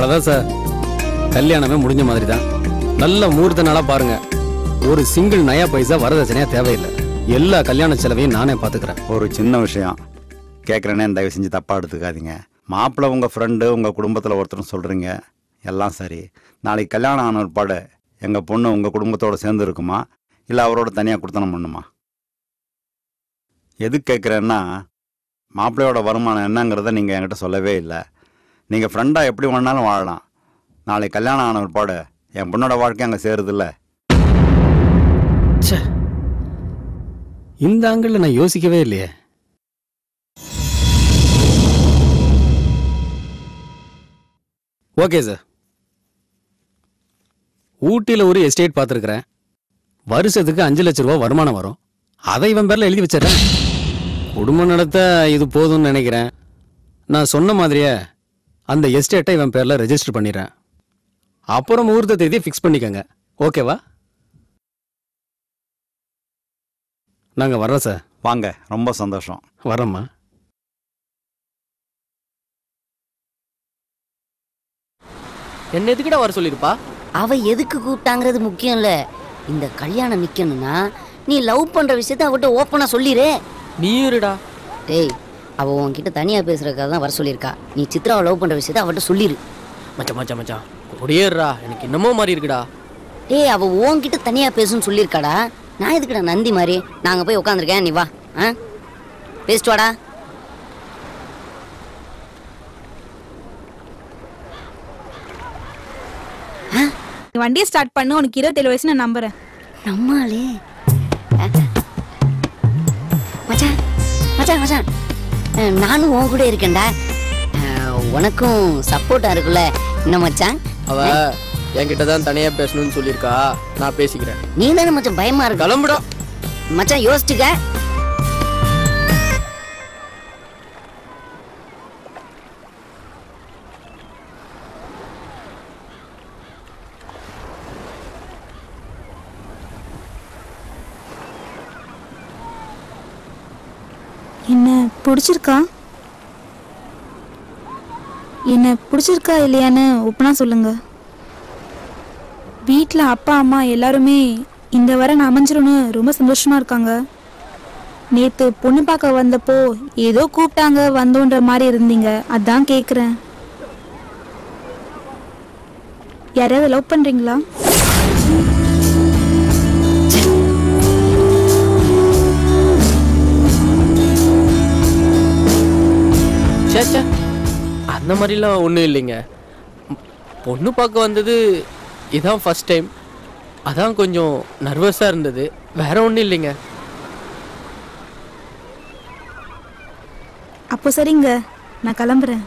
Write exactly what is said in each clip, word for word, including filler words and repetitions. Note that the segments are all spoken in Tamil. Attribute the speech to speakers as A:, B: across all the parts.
A: அவ்வளோதான் சார், கல்யாணமே முடிஞ்ச மாதிரி தான். நல்ல முகூர்த்த நாளாக பாருங்க. ஒரு சிங்கிள் நயா பைசா வரதட்சணையா தேவையில்லை. எல்லா கல்யாண செலவையும் நானே பார்த்துக்கிறேன்.
B: ஒரு சின்ன விஷயம் கேட்குறேனே, தயவு செஞ்சு தப்பாக எடுத்துக்காதீங்க. மாப்பிள்ளை உங்கள் ஃப்ரெண்டு, உங்கள் குடும்பத்தில் ஒருத்தர் சொல்கிறீங்க, எல்லாம் சரி. நாளைக்கு கல்யாணம் ஆன ஒருபாடு எங்கள் பொண்ணு உங்கள் குடும்பத்தோடு சேர்ந்து இருக்குமா, இல்லை அவரோட தனியாக கொடுத்தனம் பண்ணுமா? எது கேட்குறேன்னா, மாப்பிள்ளையோட வருமானம் என்னங்கிறத நீங்கள் என்கிட்ட சொல்லவே இல்லை. நீங்கள் ஃப்ரெண்டாக எப்படி வேணாலும் வாழலாம். நாளைக்கு கல்யாணம் ஆன ஒருபாடு என் பொண்ணோட வாழ்க்கை அங்கே சேருதில்ல.
A: இந்த ஆங்கிள் நான் யோசிக்கவே இல்லையே. ஓகே சார், ஊட்டியில் ஒரு எஸ்டேட் பார்த்துருக்குறேன். வருஷத்துக்கு அஞ்சு லட்ச ரூபா வருமானம் வரும். அதை இவன் பேரில் எழுதி வச்சிடறேன். குடும்பம் நடத்த இது போதும்னு நினைக்கிறேன். நான் சொன்ன மாதிரியே அந்த எஸ்டேட்டை இவன் பேரில் ரெஜிஸ்டர் பண்ணிடுறேன். அப்புறம் முகூர்த்த தேதியை ஃபிக்ஸ் பண்ணிக்கங்க. ஓகேவா? நாங்கள் வர்றோம் சார்.
B: வாங்க, ரொம்ப சந்தோஷம்.
A: வரோம்மா.
C: என்ன எதுக்கிட்ட வர சொல்லிருப்பா?
D: அவ எதுக்கு கூப்பிட்டாங்கிறது முக்கியம் இல்ல. இந்த கல்யாணம் நிக்கணும்னா நீ லவ் பண்ற விஷயத்த அவட்ட ஓப்பனா சொல்லிரு.
C: நீ இருடா.
D: டேய், அவ உன்கிட்ட தனியா பேசுறதுக்காக தான் வர சொல்லியிருக்கா. நீ சித்ராவை லவ் பண்ற விஷயத்த அவட்ட சொல்லிரு.
C: மச்சான் மச்சான் மச்சான் ஒடியேறா, எனக்கு என்னமோ மாதிரி இருக்குடா.
D: டேய், அவ உன்கிட்ட தனியா பேசுன்னு சொல்லியிருக்காடா. நான் எதுக்குடா நந்தி மாதிரி நாங்க போய் உட்காந்துருக்கேன், நீ வா. ஆ பேசிட்டு வாடா.
E: வண்டியை ஸ்டார்ட் பண்ணு. உனக்கு இருபத்தேழு வயசு நான் நம்புறேன்.
D: நம்மாலே மச்சான் மச்சான் மச்சான் நானும் உன் கூட இருக்கேன்டா. உனக்கும் சப்போர்ட்டா இருக்குல்ல என்ன மச்சான்?
C: அவ என்கிட்ட தான் தனியா பேசணும்னு சொல்லியிருக்கா. நான் பேசிக்கிறேன்.
D: நீ தானே மச்சான் பயமா இருக்கு.
C: கிளம்புடா
D: மச்சான், யோசிச்சுக்க.
E: என்ன பிடிச்சிருக்கா? என்ன பிடிச்சிருக்கா இல்லையான்னு ஒப்பனா சொல்லுங்க. வீட்டில் அப்பா அம்மா எல்லாருமே இந்த வாரம் அமைஞ்சிரும்னு ரொம்ப சந்தோஷமா இருக்காங்க. நேற்று பொண்ணு பார்க்க வந்தப்போ ஏதோ கூப்பிட்டாங்க வந்தோன்ற மாதிரி இருந்தீங்க. அதான் கேட்குறேன். யாரையாவது லவ் பண்ணுறீங்களா?
C: சேச்சா, அந்த மாதிரிலாம் ஒன்றும் இல்லைங்க. பொண்ணு பார்க்க வந்தது இதான் ஃபர்ஸ்ட் டைம். அதான் கொஞ்சம் நர்வஸாக இருந்தது. வேற ஒன்றும் இல்லைங்க.
E: அப்போ சரிங்க, நான் கிளம்புறேன்.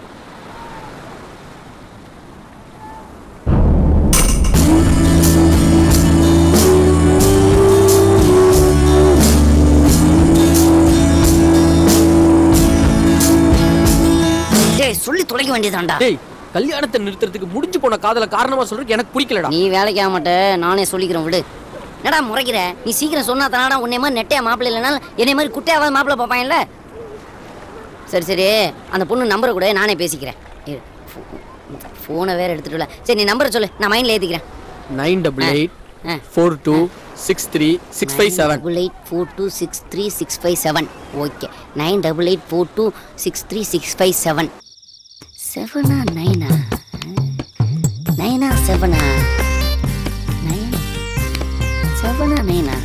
D: சொல்லி தொலைக்க வேண்டியதாண்டா.
C: டேய், கல்யாணத்தை நிறுத்துறதுக்கு முடிஞ்சு போன காதல காரணமா சொல்றதுக்கு எனக்கு பிடிக்கலடா.
D: நீ வேலைக்கு ஆக மாட்ட, நானே சொல்லிக்கிறேன் விடு. என்னடா முறைக்கிற? நீ சீக்கிரம் சொன்னா தானடா உன்னை மாதிரி நெட்டையா மாப்பிள்ளை இல்லைனாலும் என்னை மாதிரி குட்டையாவது மாப்பிள்ளை பார்ப்பாங்கல்ல. சரி சரி, அந்த பொண்ணு நம்பரை கூட நானே பேசிக்கிறேன். ஃபோனை வேற எடுத்துட்டுல. சரி, நீ நம்பரை சொல்லு, நான் மைண்டில் ஏற்றிக்கிறேன்.
C: Nine double eight four two six three six five seven
D: double eight four two six three six five seven. Okay, nine double eight four two six three six five seven. செவனா நைனா? நைனா செவனா? நைன் செவனா நைனா?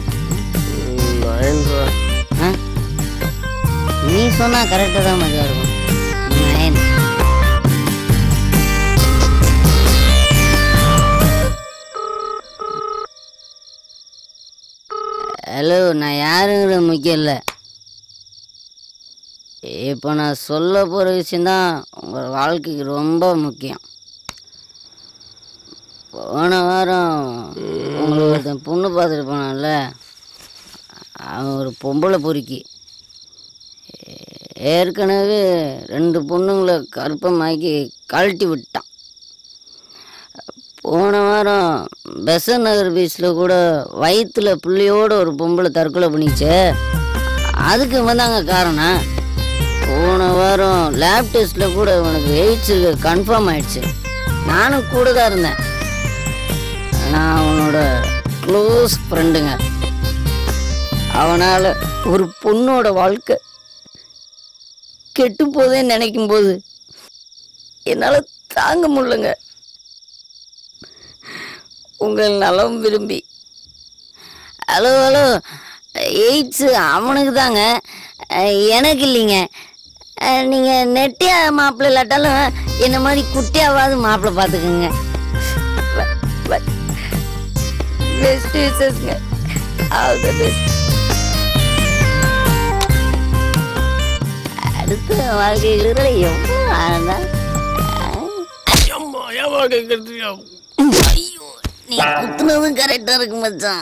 D: நீ சொன்னா கரெக்டாக தான் மஜா இருக்கும். நைன். ஹலோ, நான் யாருங்கிற முக்கியம் இல்லை. இப்போ நான் சொல்ல போகிற விஷயந்தான் உங்கள் வாழ்க்கைக்கு ரொம்ப முக்கியம். போன வாரம் உங்களுக்கு ஒருத்தன் பொண்ணு பார்த்துட்டு போனான்ல, அவன் ஒரு பொம்பளை பொறுக்கி. ஏற்கனவே ரெண்டு பொண்ணுங்களை கற்பமாக்கி கழட்டி விட்டான். போன வாரம் பெசன் நகர் பீச்சில் கூட வயிற்றுல பிள்ளையோட ஒரு பொம்பளை தற்கொலை பண்ணிச்சு. அதுக்கு வந்தாங்க காரணம். போன வாரம் லேப் டெஸ்ட்டில் கூட உனக்கு எய்ட்ஸ் கன்ஃபார்ம் ஆயிடுச்சு. நானும் கூட தான் இருந்தேன். நான் அவனோட க்ளோஸ் ஃப்ரெண்டுங்க. அவனால ஒரு பொண்ணோட வாழ்க்கை கெட்டு போதேன்னு நினைக்கும் போது என்னால் தாங்க முடியலங்க. உங்கள் நலம் விரும்பி ஹலோ ஹலோ எய்ட்ஸு அவனுக்கு தாங்க, எனக்கு இல்லைங்க. நீங்கள் நெட்டியா மாப்பிள்ளை இல்லாட்டாலும் என்ன மாதிரி குட்டியாவது மாப்பிள்ளை பார்த்துக்குங்க. பெஸ்ட் விஷஸ்ங்க. All the best. அடுத்த வாழ்க்கைகளை எவ்வளோ ஆனதா? ஐயோ, நீ குத்துனதும் கரெக்டா இருக்கு மச்சான்.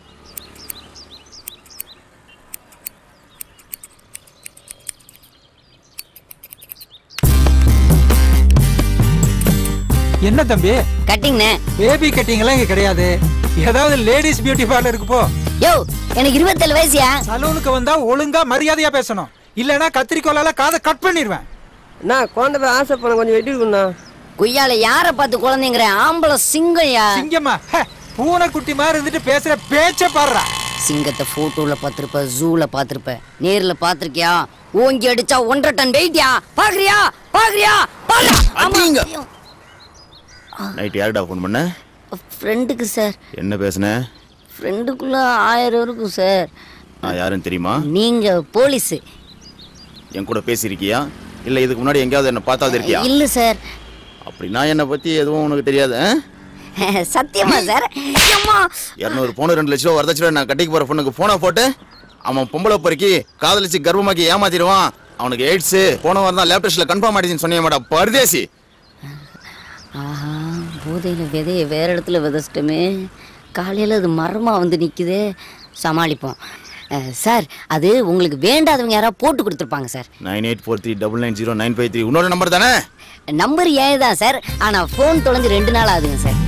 F: என்ன தம்பி
D: கட்டிங்ண்ணே?
F: பேபி கட்டிங் எல்லாம் இங்க கிடையாது. ஏதாவது லேடிஸ் பியூட்டி பார்லருக்கு போ.
D: யோ, எனக்கு இருபத்தேழு வயசுயா.
F: சலூனுக்கு வந்தா ஒழுங்கா மரியாதையா பேசணும், இல்லனா கத்திரிக்கோலால காதை கட் பண்ணிடுவேன்.
C: நான் குழந்தை போய் ஆசை பண்ண கொஞ்சம் வெட்டி கொடுண்ணா.
D: குய்யால யார பார்த்து குழந்தைங்கிற? ஆம்பளை சிங்கம்யா.
F: சிங்கம்மா? பூனை குட்டி மாதிரி இருந்துட்டு பேசுற பேச்ச பாடுறா.
D: சிங்கத்தை போட்டோல பாத்திருப்ப, ஜூல பாத்திருப்ப, நேர்ல பாத்திருக்கியா? ஓங்கி அடிச்சா ஒன்றரை டன் வெயிட்யா. பாக்குறியா பாக்குறியா பாருங்க.
G: நைட் யாருடா ஃபோன் பண்ண?
D: ஃப்ரெண்டுக்கு சார்.
G: என்ன பேசுன?
D: ஃப்ரெண்டுக்குள்ள ஆயிரம் இருக்கும் சார்.
G: நான் யாருன்னு தெரியுமா?
D: நீங்க போலீஸ்.
G: என் கூட பேசியிருக்கியா இல்லை இதுக்கு முன்னாடி எங்கேயாவது என்ன பார்த்தாது இருக்கியா?
D: இல்ல சார்.
G: அப்படின்னா என்னை பற்றி எதுவும் உனக்கு தெரியாது?
D: சத்தியமா சார்.
G: இரநூறு பவுன் ரெண்டு லட்ச ரூபா வரதட்சணை நான் கட்டிக்கு போகிற பொண்ணுக்கு ஃபோனை போட்டு அவன் பொம்பளை பொறுக்கி காதலிச்சு கர்ப்பமாக்கி ஏமாத்திடுவான். அவனுக்கு எய்ட்ஸு போன வாரம் தான் லேப் டெஸ்ட்டில் கன்ஃபார்ம் ஆகிடுச்சின்னு சொன்னேன் மேடம். பரதேசி.
D: ஆஹா, போதையில விதைய வேற இடத்துல விதைச்சிட்டோமே. காலையில் அது மரமாக வந்து நிற்குது. சமாளிப்போம் சார். அது உங்களுக்கு வேண்டாதவங்க யாராவது போட்டு கொடுத்துருப்பாங்க sir.
G: Nine eight four three double nine zero nine five three இன்னொரு நம்பர் தானே?
D: நம்பர் ஏன் தான் சார், ஆனால் ஃபோன் தொலைஞ்சு ரெண்டு நாள் ஆகுதுங்க சார்.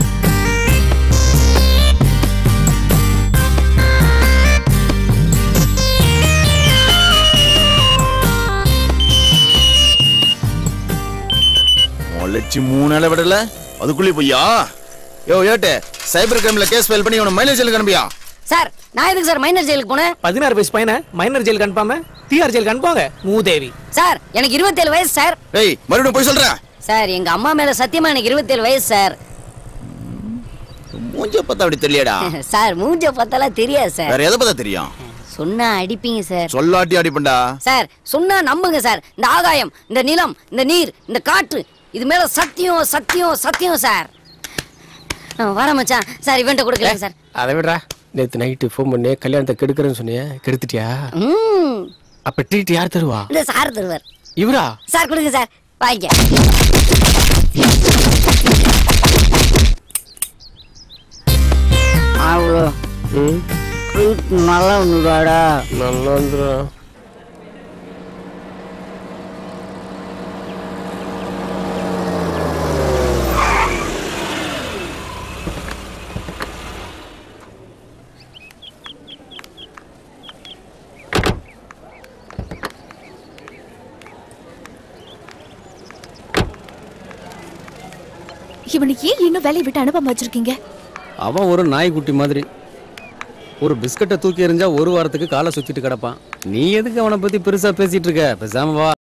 G: லட்சம் மூணு நாளை விடல அதுக்குள்ளே போய்யா? யோ ஏட்டு, சைபர் கிரைம்ல கேஸ் ஃபைல் பண்ணி உன மைனர் ஜெயிலுக்கு அனுப்பியா?
D: சார் நான் எதுக்கு சார் மைனர் ஜெயிலுக்கு போனேன்?
C: பதினாறு வயசு பையனை மைனர் ஜெயிலுக்கு அனுப்பாம டிஆர் ஜெயிலுக்கு அனுப்பாங்க மூதேவி.
D: சார் எனக்கு இருபத்தேழு வயசு சார்.
G: ஏய் மறுபடியும் போய் சொல்றேன்
D: சார். எங்க அம்மா மேல சத்தியமா எனக்கு இருபத்தேழு வயசு சார்.
G: மூஞ்ச பார்த்தா அப்படி தெரியலடா.
D: சார் மூஞ்ச பார்த்தாலாம் தெரியாது சார்.
G: வேற எதை பார்த்தா தெரியும்?
D: சொன்னா அடிப்பீங்க சார்.
G: சொல்லாட்டி அடிப்பண்டா
D: சார். சொன்னா நம்புங்க சார். இந்த ஆகாயம், இந்த நிலம், இந்த நீர், இந்த காற்று, இது மேல சத்தியம் சத்தியம் சத்தியம் சார். வர மச்சான் சார். இவன்ட்ட கொடுக்கல சார்.
C: அதை விடுறா. நேற்று நைட்டு ஃபோன் பண்ணி கல்யாணத்தை கெடுக்கிறேன்னு சொன்னியே, கெடுத்துட்டியா?
D: ம்.
C: அப்ப ட்ரீட் யார் தருவா?
D: இந்த சார் தருவார்.
C: இவரா?
D: சார் கொடுங்க சார். வாங்க. அவ்வளோ நல்லா வந்துடாடா.
C: நல்லா வந்துடும்.
E: இவனை ஏன் இன்னும் வேலையை விட்டு அனுப்பாம வச்சிருக்கீங்க?
A: அவன் ஒரு நாய்க்குட்டி மாதிரி. ஒரு பிஸ்கட்டை தூக்கி எறிஞ்சா ஒரு வாரத்துக்கு காலை சுத்திட்டு கிடப்பான். நீ எதுக்கு அவனை பத்தி பெருசா பேசிட்டு இருக்க? பேசாம வா.